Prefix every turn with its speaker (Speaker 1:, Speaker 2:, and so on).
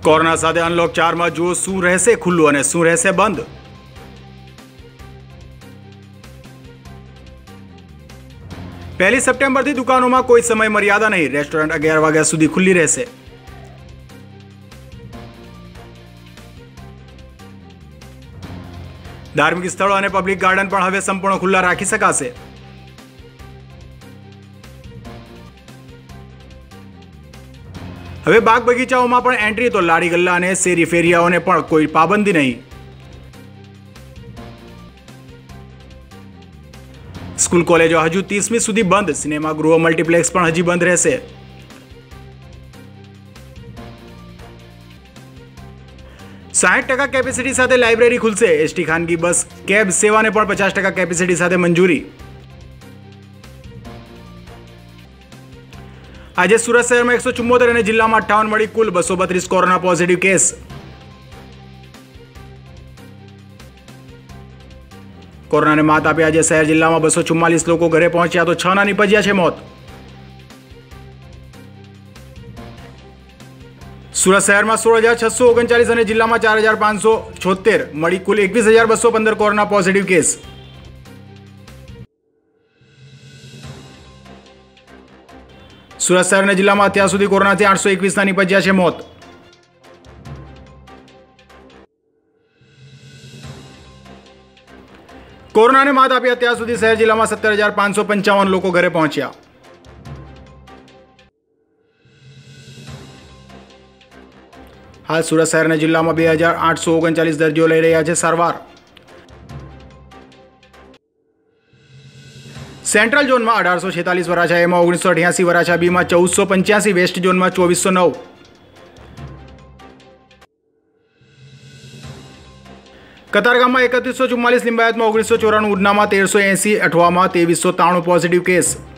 Speaker 1: Corona સાથે unlock 4 માં જો શું રહેશે ખુલ્લું અને શું રહેશે બંધ। પહેલી સપ્ટેમ્બરથી દુકાનોમાં કોઈ સમય મર્યાદા નહીં, રેસ્ટોરન્ટ 11 વાગ્યા સુધી ખુલ્લી રહેશે। ધાર્મિક સ્થળો અને પબ્લિક ગાર્ડન પણ હવે સંપૂર્ણ ખુલ્લા રાખી શકાશે। હવે બાગ બગીચાઓમાં પણ એન્ટ્રી તો લાડી ગલ્લા અને શેરી ફેરિયાઓને પણ કોઈ પાબંદી નહીં। સ્કૂલ કોલેજો હજુ 30મી સુધી બંધ, સિનેમાગૃહો મલ્ટીપ્લેક્સ પણ હજી બંધ રહેશે। साठ टका कैपेसिटी साथे लाइब्रेरी खुलશે। एसटी खानगी बस कैब सेवा ने पण 50% कैपेसिटी साथे मंजूरी। आज सूरत शहर में 174 और जिला में 58 मળી कुल 232 कोरोना पॉजिटिव केस। कोरोना ने मात आपी। आज शहर जिला में 244 लोग घरे पहुंचा तो 6 ना निपज्या छे मौत। सूरत शहर में 16,639 और जिला में 4,576 मળી कुल 21,215 कोरोना पॉजिटिव केस। सूरत शहर ने जिला में अत्यार सुधी कोरोना से 821 निपज्या छे मौत। कोरोना ने मात आपी। अत्यार सुधी शहर जिला में 17,555 लोग घरे पहुंचा। हाल सूरत शहर ने जिला में 2,839 दर्दियों लई रह्या छे सारवार। सेंट्रल जोन में 1,846 वराछा ए में 1,988 वराछा बी में 1,485 वेस्ट जोन में 2,409। कतारगाम में 3,144 लिंबायत में 1,994 उधना में 1,380 अठवा में 2,393 पॉजिटिव केस।